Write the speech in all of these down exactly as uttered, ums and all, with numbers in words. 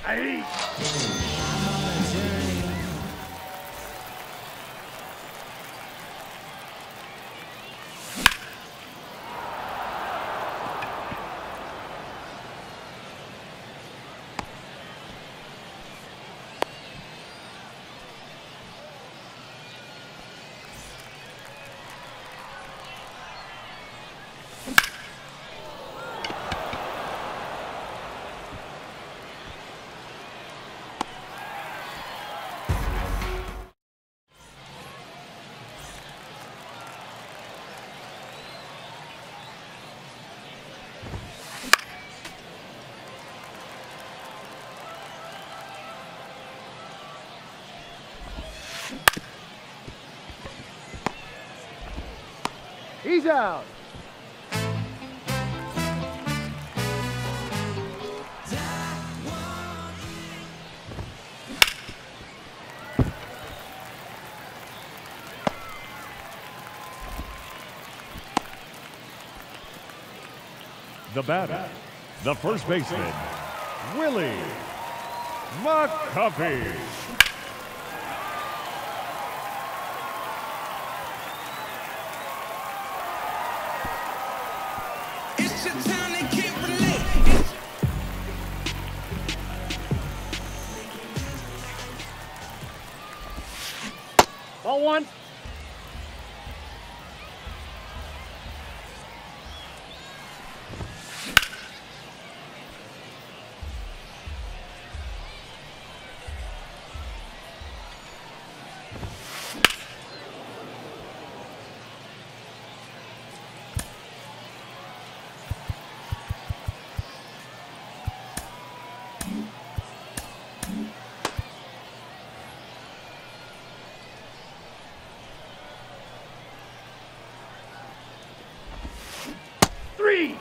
Aye. He's out. The batter, the first baseman, Willie McCuffey. It's your time, they can't relate. Ball one. Three.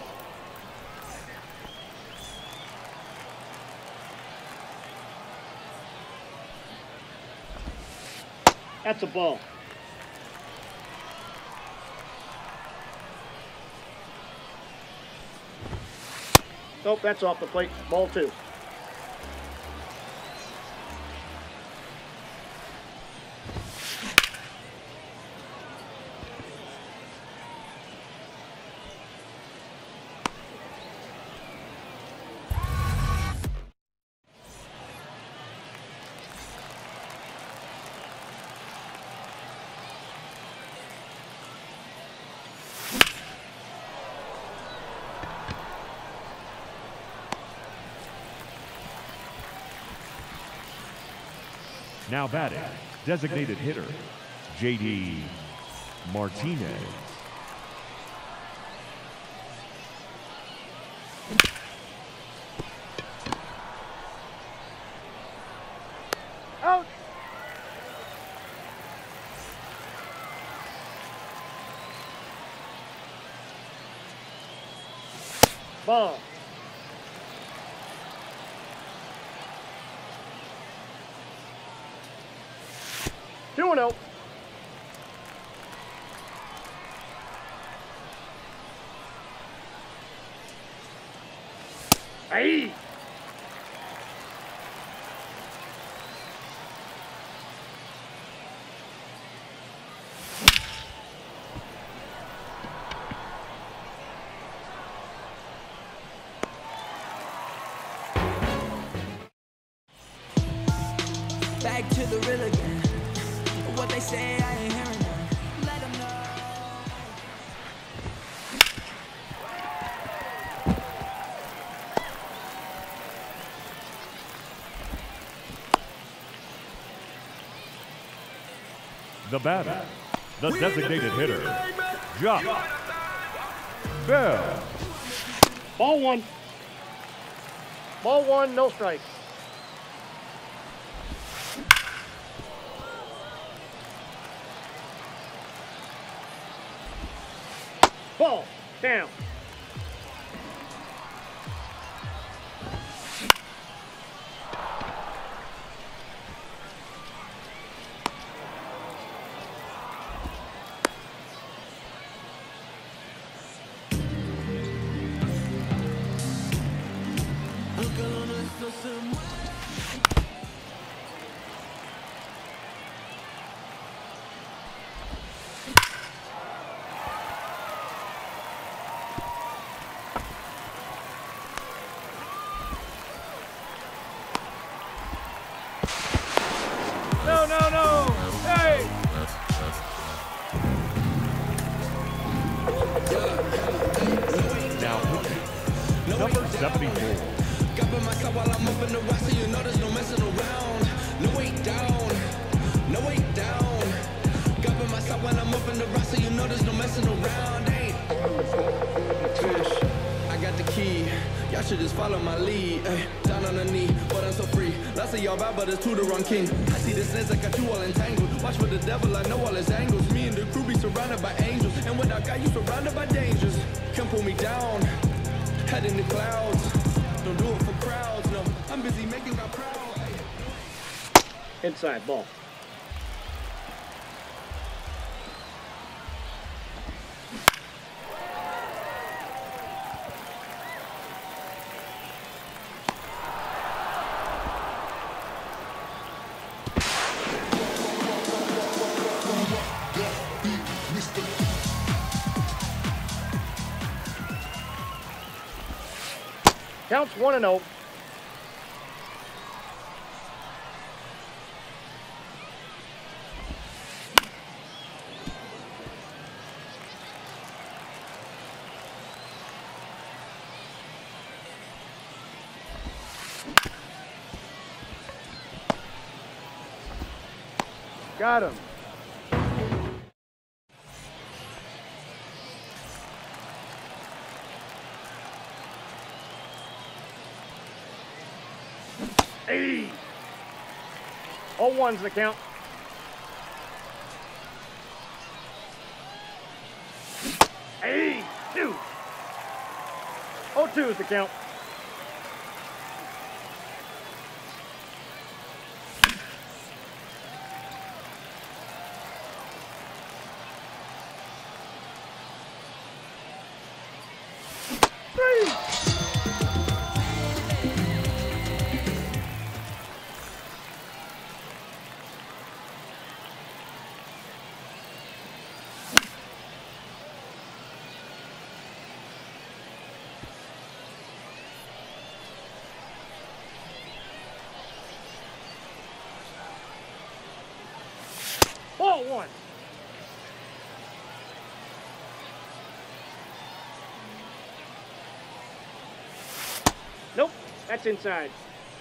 That's a ball. Nope, that's off the plate. Ball two. Now batting, designated hitter, J D Martinez. Out. Ball. Two and oh. Aye. Back to the real again. What they say, I ain't hearing them. Let them know. The batter, the designated hitter, Jock Bell. Ball one. Ball one, no strike. Ball down. I'm gonna so somewhere. know there's no messing around, ain't fish. I got the key. Y'all should just follow my lead. Ay, down on the knee, but I'm so free. Lots of y'all bad, but it's two to run king. I see the snares, I got you all entangled. Watch for the devil, I know all his angles. Me and the crew be surrounded by angels. And when I got you surrounded by dangers, can't pull me down. Head in the clouds. Don't do it for crowds, no. I'm busy making God proud. Ay. Inside ball. Counts one and oh. Got him. Hey. oh one's the count. Hey, two. oh two is the count. Three. Ball one. Nope, that's inside.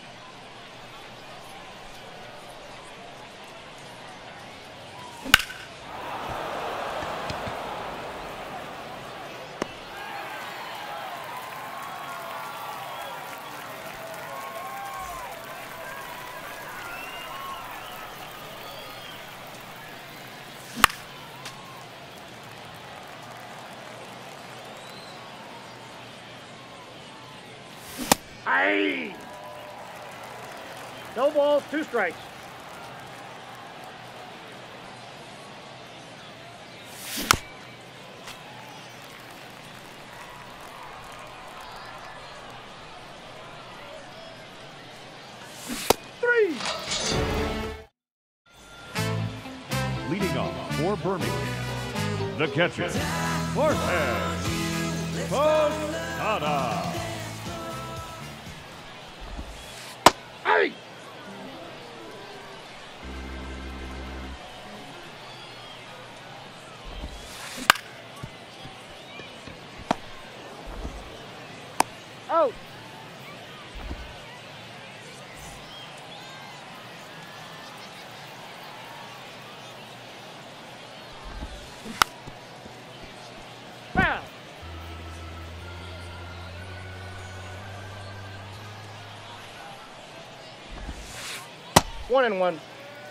Aye. No balls, two strikes. Three. Leading off for Birmingham, the catcher, Jorge Posada. Hey! Out! Foul! One and one.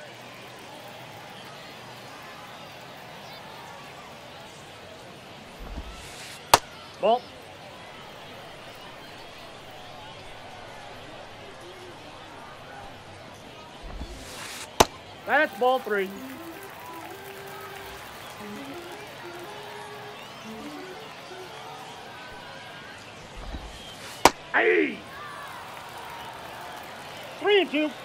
Ball. That's ball three. Hey! Three and two.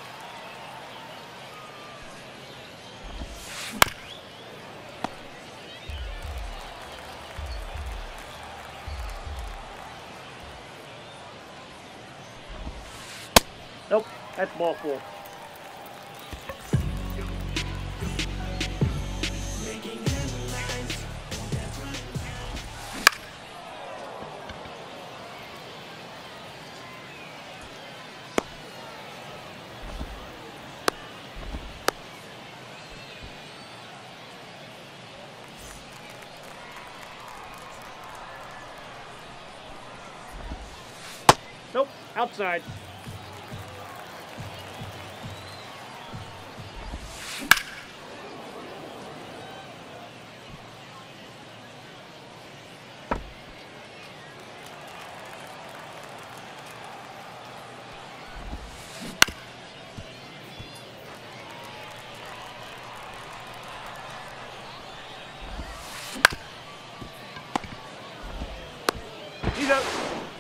Nope, that's ball four. Outside. He's out.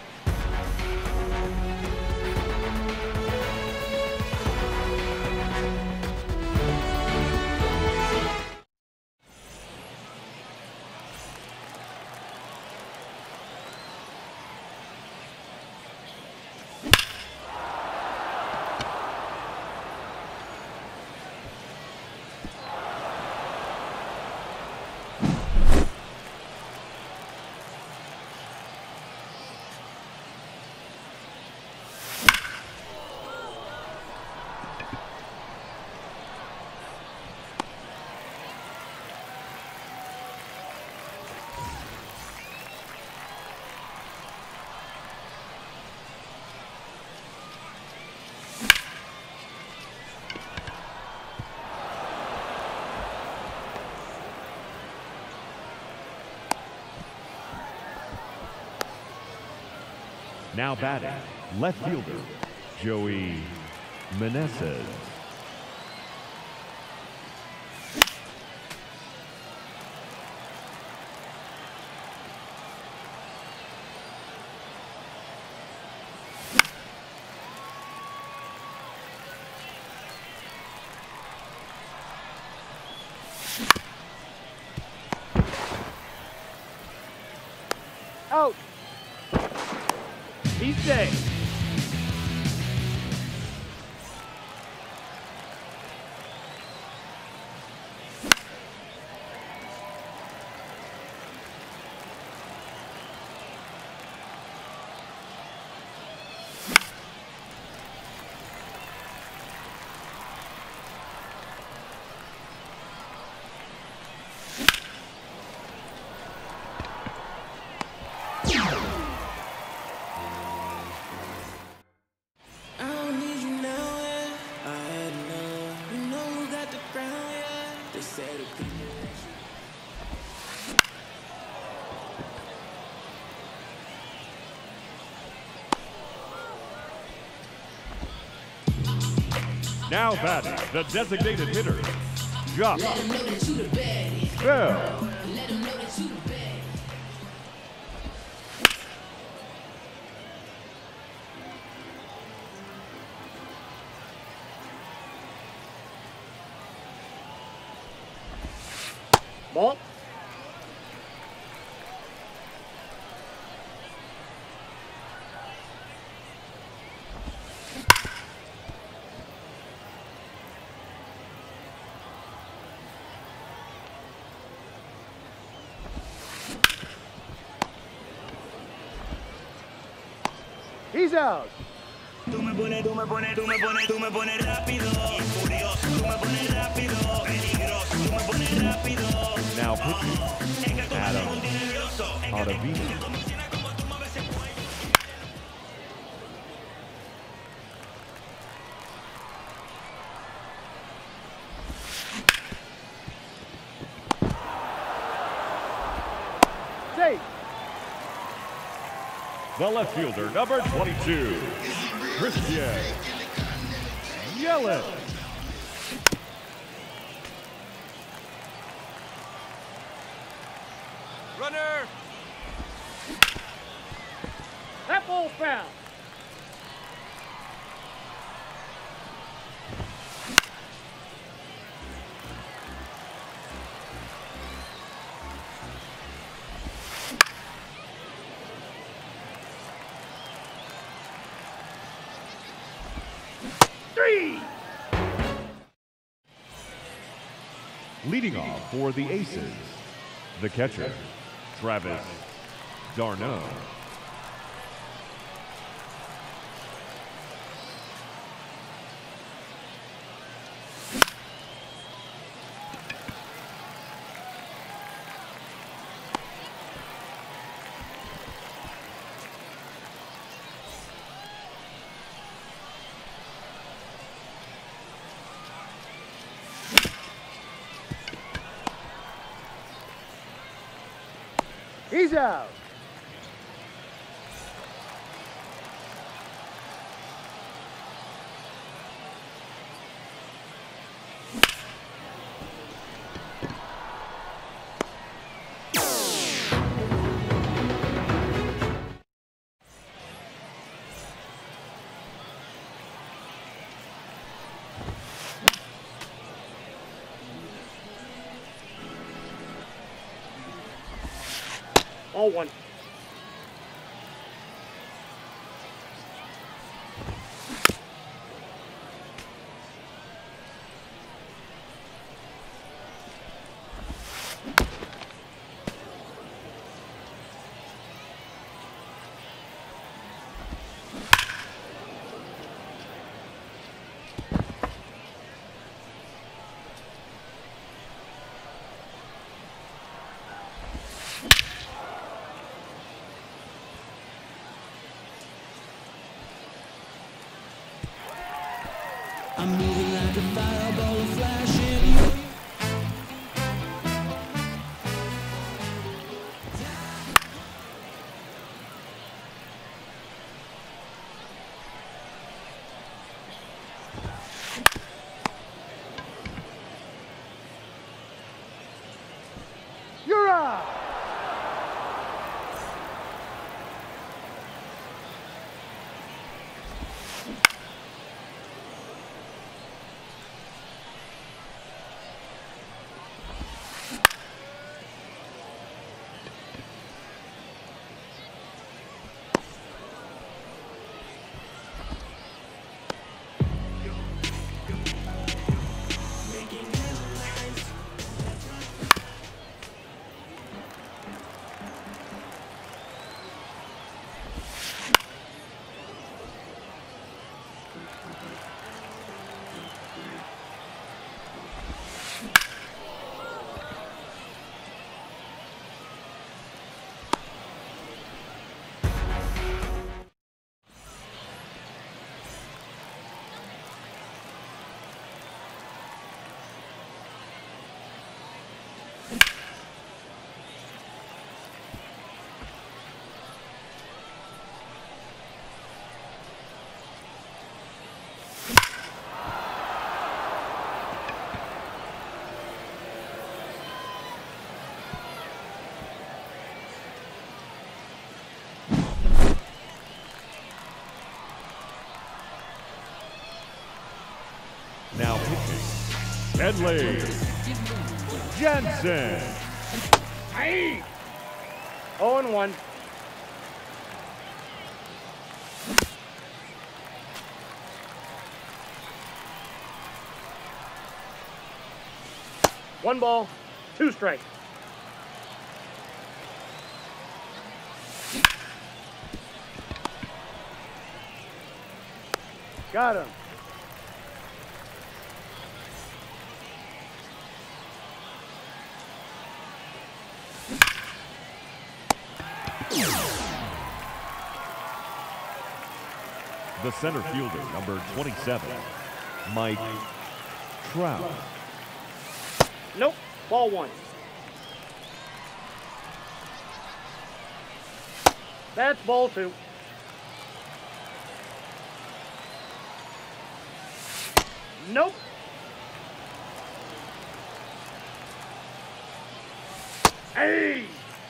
Now batting, left fielder, Joey Meneses. Out. He's safe. Now batting, the designated hitter, Josh Bell. Ball. He's out. Tú me pones, tú me pones, tú me pones, tú me pones rápido y furioso. Tú me pones rápido, peligroso. Tú me pones rápido. Now pitching, Adam Ottavino. Safe. The left fielder, number twenty-two, Christian Yelich. Runner! That ball's foul. Three. Leading off for the Aces, the catcher, Travis d'Arnaud. He's out. All one. I'm moving like a fireball flashing. You're out. Now pitching, Kenley Jansen. Aye. Oh and one. One ball, two strikes. Got him. The center fielder, number twenty-seven, Mike Trout. Nope. Ball one. That's ball two. Nope. Hey!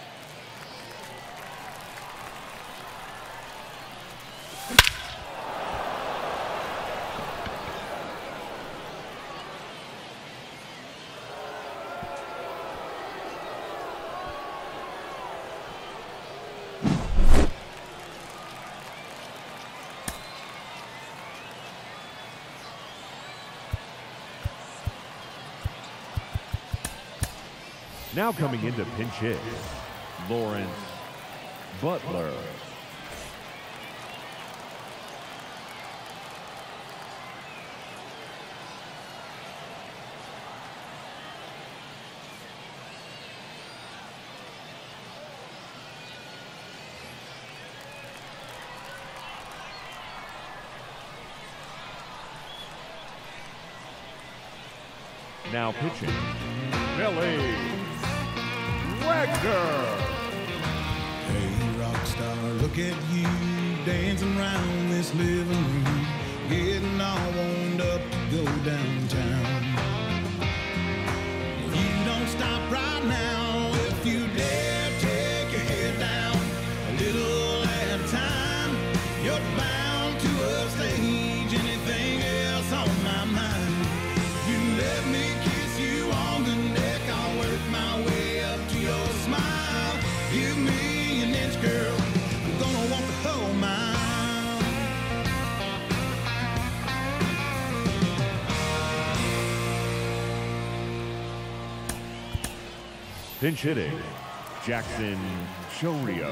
Now coming into pinch hit, Lawrence Butler. Now pitching, Billy Wagner. look at you dancing around this living room, getting all wound up to go downtown. If you don't stop right now, if you dare take your head down a little at a time, you're bound to upstage anything else on my mind. You let me kiss you on the neck, I'll work my way up to your smile. Give me an inch, girl, I'm gonna walk the whole mile. Pinch hitting, Jackson Chourio.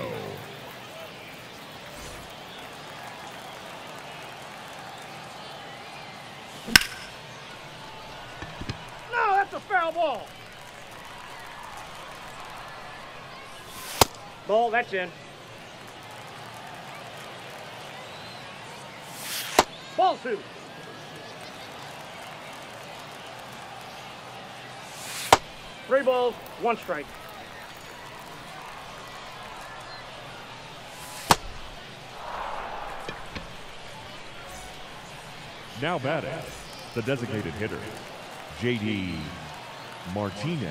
No, that's a foul ball. Ball, that's in. Ball two. Three balls, one strike. Now batting, the designated hitter, J D Martinez.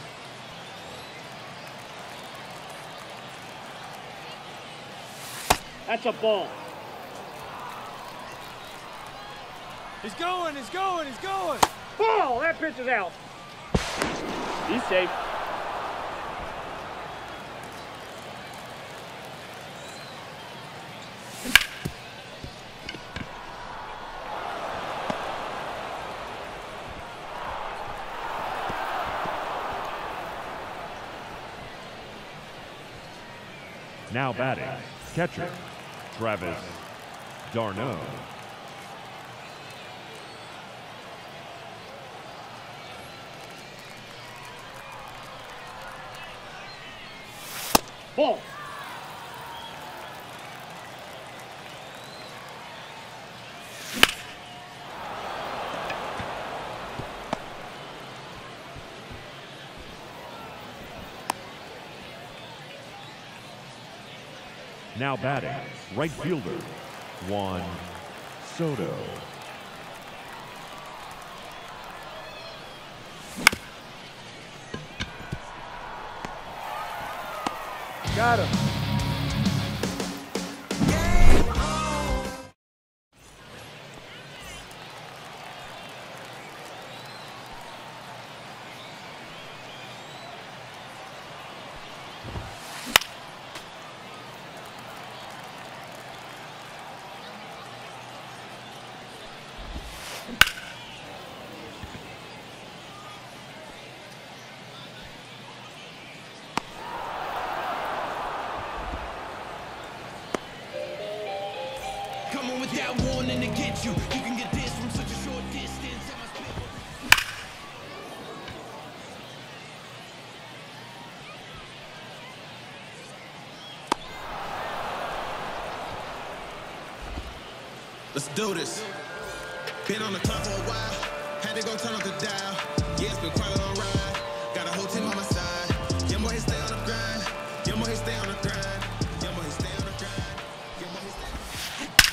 That's a ball. He's going, he's going, he's going. Ball, that pitch is out. He's safe. Now batting, catcher, Travis d'Arnaud. Ball. Now batting, right fielder, Juan Soto. Got him. Coming with that warning to get you. You can get this from such a short distance. Let's do this. Been on the clock for a while. Had to go turn up the dial. Yeah, it's been quite a long ride. Got a whole team on my side. Young boy, he stay on the grind. Young boy, he stay on the grind. Young boy, he stay on the grind. Young boy, he stay on the grind.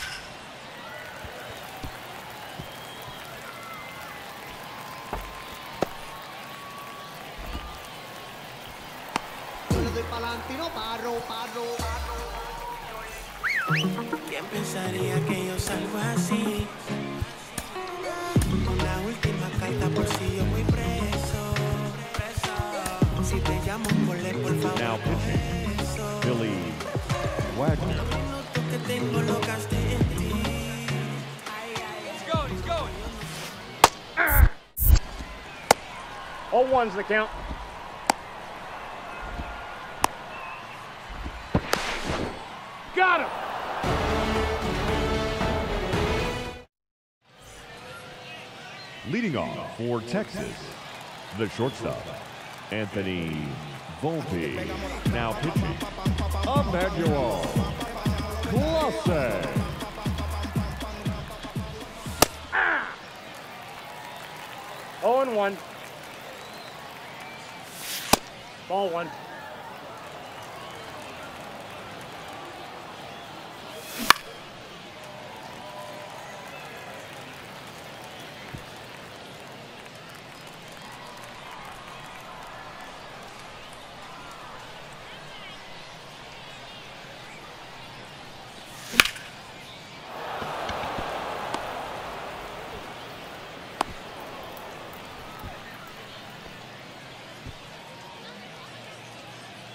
¿Quién pensaría que yo salgo así? La última carta por si yo voy preso. Si te llamo, ponle por favor. Now pitching, Billy Wagner. Noto que tengo lo gasté en ti. He's going, he's going. Ah! oh one's the count. Got him. Leading off for Texas, the shortstop, Anthony Volpe. Now pitching, Emmanuel Clase. Ah! oh and one. Ball one.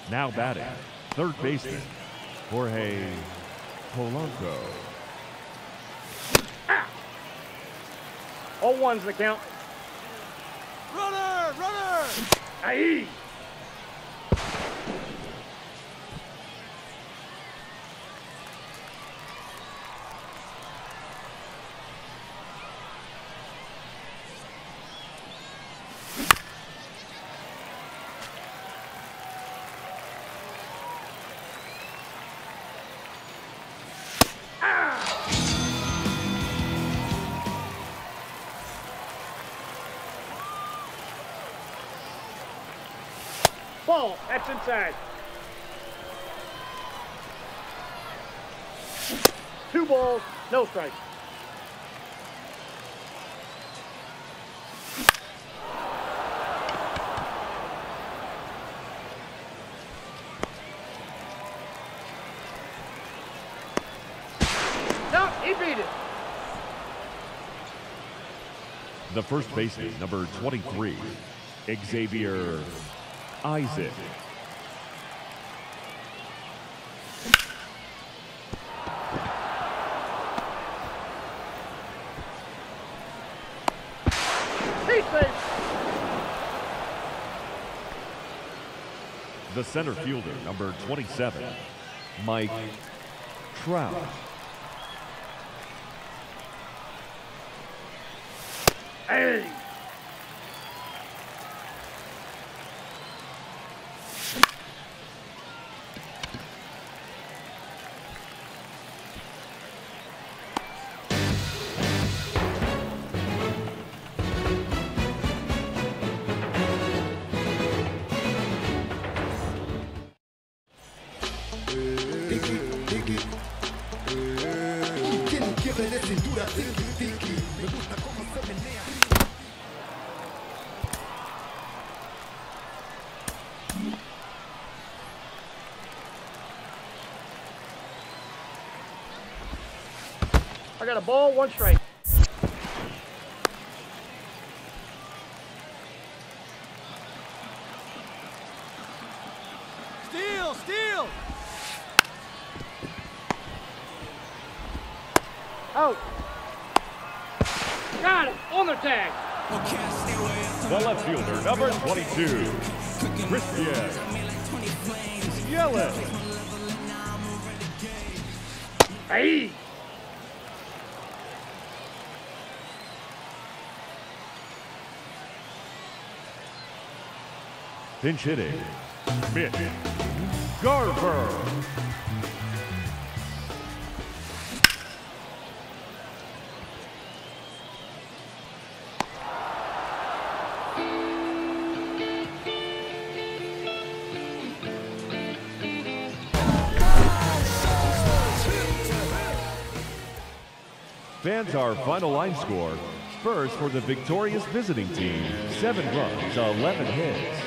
Now batting, third baseman, Jorge Polanco. oh one's the count. Runner! Runner! Aye. Ball, that's inside. Two balls, no strikes. No, he beat it. The first baseman, number twenty-three, Xavier Isaac. He's safe. The center fielder, number twenty-seven, Mike Trout. Hey. I got a ball, one strike. Steal! Steal! Out. Got it, on the tag. The left fielder, number twenty-two, Christian Yelich. Hey. Pinch hitting, Mitch Garver. Fans, our final line score. Spurs for the victorious visiting team. Seven runs, eleven hits.